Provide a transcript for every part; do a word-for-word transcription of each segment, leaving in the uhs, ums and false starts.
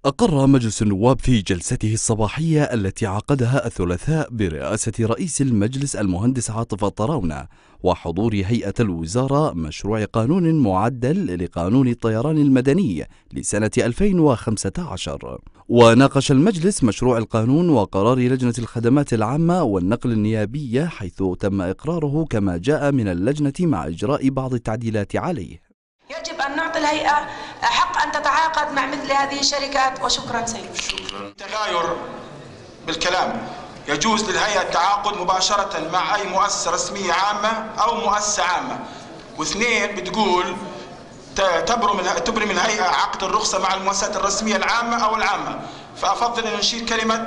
أقر مجلس النواب في جلسته الصباحية التي عقدها الثلاثاء برئاسة رئيس المجلس المهندس عاطف الطراونة وحضور هيئة الوزارة مشروع قانون معدل لقانون الطيران المدني لسنة ألفين وخمسة عشر. وناقش المجلس مشروع القانون وقرار لجنة الخدمات العامة والنقل النيابية حيث تم إقراره كما جاء من اللجنة مع إجراء بعض التعديلات عليه. يجب أن نعطي الهيئة حق أن تتعاقد مع مثل هذه الشركات. وشكرا سيد. شكرا. تغاير بالكلام. يجوز للهيئة التعاقد مباشرة مع أي مؤسسة رسمية عامة أو مؤسسة عامة. واثنين بتقول تبرم تبرم الهيئة عقد الرخصة مع المؤسسات الرسمية العامة أو العامة. فأفضل أن نشيل كلمة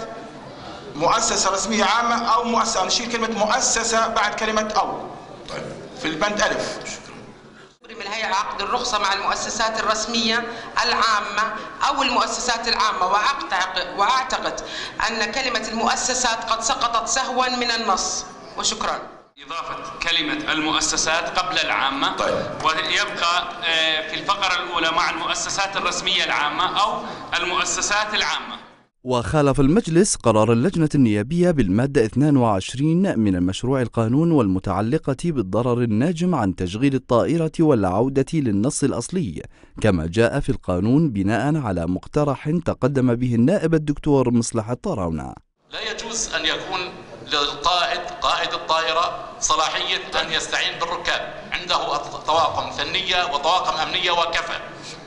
مؤسسة رسمية عامة أو مؤسسة، نشيل كلمة مؤسسة بعد كلمة أو. طيب. في البند ألف. تبرم الهيئة عقد الرخصة مع المؤسسات الرسمية العامة أو المؤسسات العامة. وأعتقد أن كلمة المؤسسات قد سقطت سهوا من النص. وشكرا. إضافة كلمة المؤسسات قبل العامة. طيب. ويبقى في الفقرة الأولى مع المؤسسات الرسمية العامة أو المؤسسات العامة. وخالف المجلس قرار اللجنة النيابية بالمادة اثنين وعشرين من المشروع القانون والمتعلقة بالضرر الناجم عن تشغيل الطائرة والعودة للنص الأصلي كما جاء في القانون بناء على مقترح تقدم به النائب الدكتور مصلح الطراونة. لا يجوز أن يكون للقائد قائد الطائرة صلاحية أن يستعين بالركاب، عنده طواقم فنية وطواقم أمنية وكفى.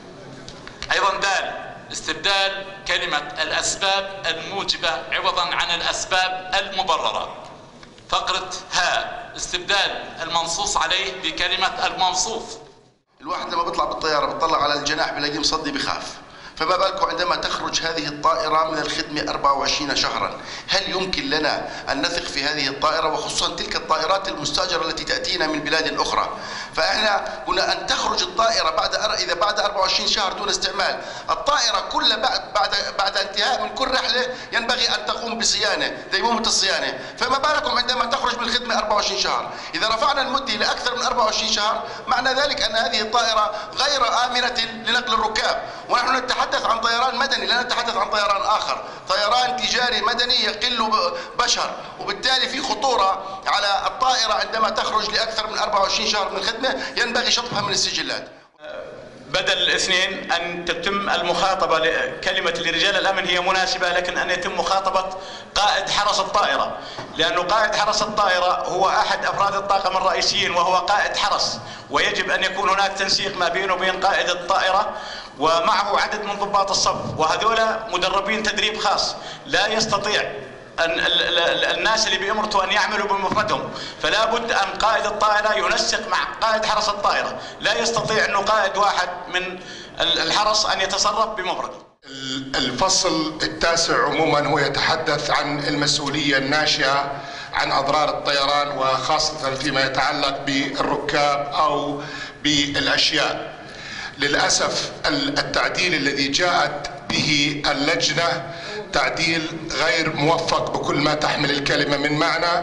أيضا دال استبدال كلمة الأسباب الموجبة عوضا عن الأسباب المبررة. فقرة ها استبدال المنصوص عليه بكلمة الموصوف. الواحد لما بيطلع بالطيارة بيطلع على الجناح بلاقيه مصدي بخاف، فما بالكم عندما تخرج هذه الطائرة من الخدمة أربعة وعشرين شهرا. هل يمكن لنا أن نثق في هذه الطائرة، وخصوصا تلك الطائرات المستأجرة التي تأتينا من بلاد أخرى؟ فإحنا قلنا أن تخرج الطائرة بعد إذا بعد أربعة وعشرين شهر دون استعمال. الطائرة كل بعد بعد بعد انتهاء من كل رحلة ينبغي أن تقوم بصيانة، ديمومة الصيانة. فما بالكم عندما تخرج من الخدمة أربعة وعشرين شهر؟ إذا رفعنا المدة لأكثر من أربعة وعشرين شهر معنى ذلك أن هذه الطائرة غير آمنة لنقل الركاب. ونحن نتحدث عن طيران مدني، لا نتحدث عن طيران آخر. طيران تجاري مدني يقل بشر، وبالتالي في خطورة على الطائرة عندما تخرج لأكثر من أربعة وعشرين شهر من الخدمة ينبغي شطبها من السجلات. بدل الاثنين أن تتم المخاطبة لكلمة لرجال الأمن هي مناسبة، لكن أن يتم مخاطبة قائد حرس الطائرة، لأنه قائد حرس الطائرة هو أحد أفراد الطاقم الرئيسيين وهو قائد حرس، ويجب أن يكون هناك تنسيق ما بينه وبين قائد الطائرة ومعه عدد من ضباط الصف، وهذول مدربين تدريب خاص. لا يستطيع أن الناس اللي بيمرتوا أن يعملوا بمفردهم، فلا بد أن قائد الطائرة ينسق مع قائد حرس الطائرة. لا يستطيع أنه قائد واحد من الحرس أن يتصرف بمفرده. الفصل التاسع عموما هو يتحدث عن المسؤولية الناشئة عن أضرار الطيران، وخاصة فيما يتعلق بالركاب أو بالأشياء. للأسف التعديل الذي جاءت به اللجنة تعديل غير موفق بكل ما تحمل الكلمة من معنى،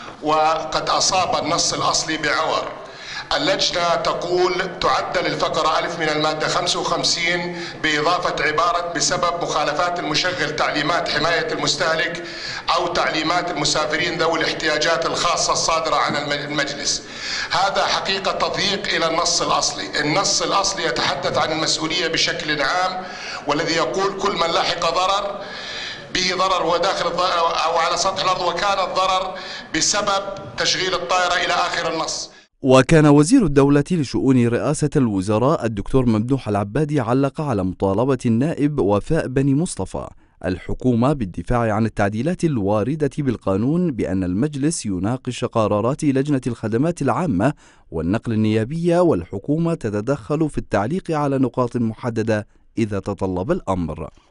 وقد أصاب النص الأصلي بعور. اللجنة تقول تعدل الفقرة ألف من المادة خمسة وخمسين بإضافة عبارة بسبب مخالفات المشغل تعليمات حماية المستهلك أو تعليمات المسافرين ذوي الاحتياجات الخاصة الصادرة عن المجلس. هذا حقيقة تضييق إلى النص الأصلي. النص الأصلي يتحدث عن المسؤولية بشكل عام، والذي يقول كل من لحق ضرر به ضرر هو داخل أو على سطح الأرض وكان الضرر بسبب تشغيل الطائرة إلى آخر النص. وكان وزير الدولة لشؤون رئاسة الوزراء الدكتور ممدوح العبادي علق على مطالبة النائب وفاء بني مصطفى الحكومة بالدفاع عن التعديلات الواردة بالقانون بأن المجلس يناقش قرارات لجنة الخدمات العامة والنقل النيابية، والحكومة تتدخل في التعليق على نقاط محددة إذا تطلب الأمر.